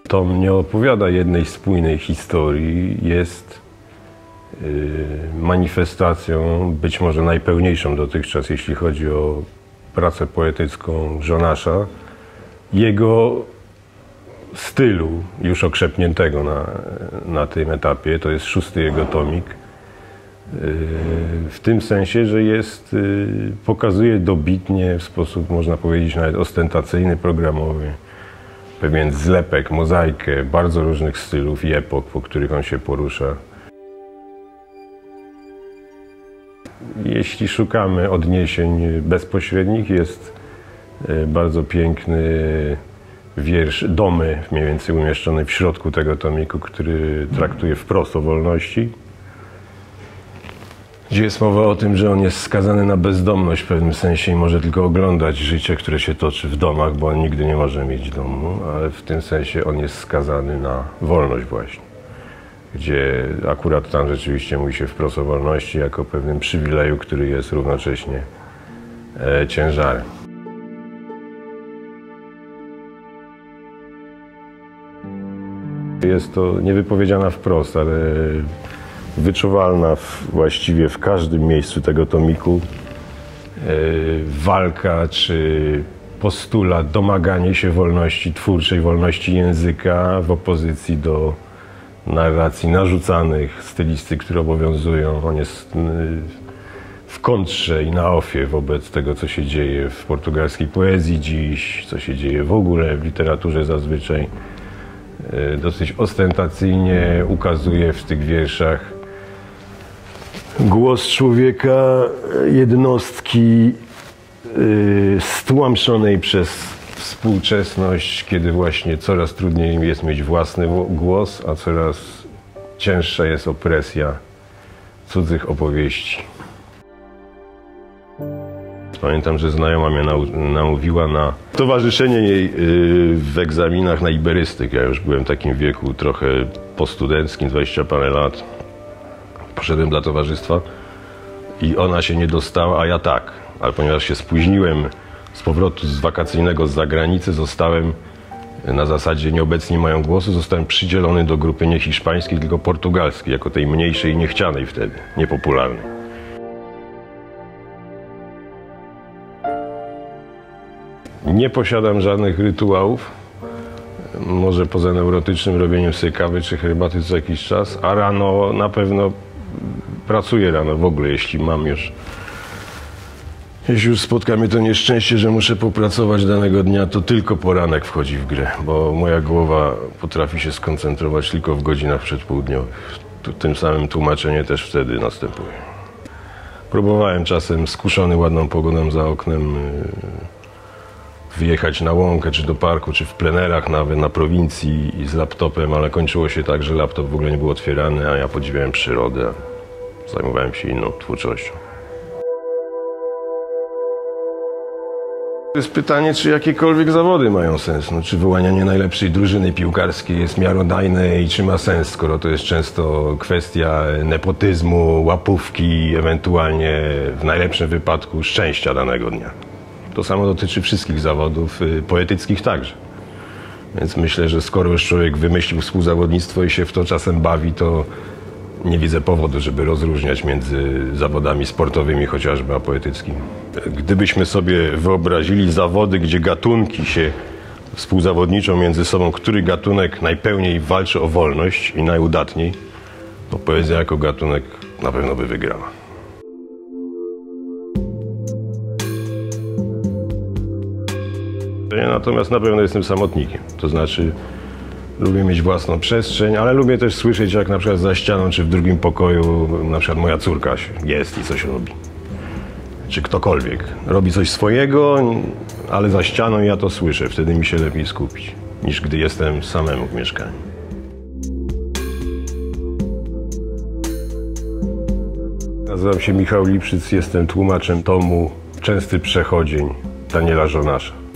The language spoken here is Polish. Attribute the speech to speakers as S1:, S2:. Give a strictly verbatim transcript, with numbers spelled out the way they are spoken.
S1: tom nie opowiada jednej spójnej historii, jest yy, manifestacją być może najpełniejszą dotychczas, jeśli chodzi o pracę poetycką Jonasza, jego stylu już okrzepniętego na, na tym etapie. To jest szósty jego tomik. W tym sensie, że jest, pokazuje dobitnie, w sposób można powiedzieć nawet ostentacyjny, programowy, pewien zlepek, mozaikę bardzo różnych stylów i epok, po których on się porusza. Jeśli szukamy odniesień bezpośrednich, jest bardzo piękny wiersz Domy, mniej więcej umieszczony w środku tego tomiku, który traktuje wprost o wolności. Gdzie jest mowa o tym, że on jest skazany na bezdomność w pewnym sensie i może tylko oglądać życie, które się toczy w domach, bo on nigdy nie może mieć domu, ale w tym sensie on jest skazany na wolność właśnie. Gdzie akurat tam rzeczywiście mówi się wprost o wolności jako pewnym przywileju, który jest równocześnie e, ciężarem. Jest to niewypowiedziana wprost, ale wyczuwalna w, właściwie w każdym miejscu tego tomiku e, walka czy postulat, domaganie się wolności twórczej, wolności języka w opozycji do narracji narzucanych, stylistyk, które obowiązują. On jest w kontrze i na ofie wobec tego, co się dzieje w portugalskiej poezji dziś, co się dzieje w ogóle w literaturze zazwyczaj. Dosyć ostentacyjnie ukazuje w tych wierszach głos człowieka, jednostki stłamszonej przez współczesność, kiedy właśnie coraz trudniej jest mieć własny głos, a coraz cięższa jest opresja cudzych opowieści. Pamiętam, że znajoma mnie namówiła na towarzyszenie jej w egzaminach na iberystykę. Ja już byłem w takim wieku trochę postudenckim, dwadzieścia parę lat. Poszedłem dla towarzystwa i ona się nie dostała, a ja tak. Ale ponieważ się spóźniłem z powrotu z wakacyjnego z zagranicy, zostałem na zasadzie nieobecni mają głosu, zostałem przydzielony do grupy nie hiszpańskiej, tylko portugalskiej, jako tej mniejszej i niechcianej wtedy, niepopularnej. Nie posiadam żadnych rytuałów, może poza neurotycznym robieniem sobie kawy czy herbaty co jakiś czas, a rano na pewno pracuję rano w ogóle, jeśli mam już Jeśli już spotka mnie to nieszczęście, że muszę popracować danego dnia, to tylko poranek wchodzi w grę, bo moja głowa potrafi się skoncentrować tylko w godzinach przedpołudniowych. Tym samym tłumaczenie też wtedy następuje. Próbowałem czasem, skuszony ładną pogodą za oknem, wyjechać na łąkę, czy do parku, czy w plenerach nawet, na prowincji i z laptopem, ale kończyło się tak, że laptop w ogóle nie był otwierany, a ja podziwiałem przyrodę, zajmowałem się inną twórczością. To jest pytanie, czy jakiekolwiek zawody mają sens. No, czy wyłanianie najlepszej drużyny piłkarskiej jest miarodajne i czy ma sens, skoro to jest często kwestia nepotyzmu, łapówki, ewentualnie w najlepszym wypadku szczęścia danego dnia. To samo dotyczy wszystkich zawodów, poetyckich także. Więc myślę, że skoro już człowiek wymyślił współzawodnictwo i się w to czasem bawi, to nie widzę powodu, żeby rozróżniać między zawodami sportowymi chociażby, a poetyckimi. Gdybyśmy sobie wyobrazili zawody, gdzie gatunki się współzawodniczą między sobą, który gatunek najpełniej walczy o wolność i najudatniej, to poezja jako gatunek na pewno by wygrała. Ja natomiast na pewno jestem samotnikiem, to znaczy lubię mieć własną przestrzeń, ale lubię też słyszeć, jak na przykład za ścianą czy w drugim pokoju na przykład moja córka jest i coś robi. Czy ktokolwiek robi coś swojego, ale za ścianą ja to słyszę. Wtedy mi się lepiej skupić, niż gdy jestem samemu w mieszkaniu. Nazywam się Michał Lipszyc, jestem tłumaczem tomu Częsty przechodzień Daniela Jonasza.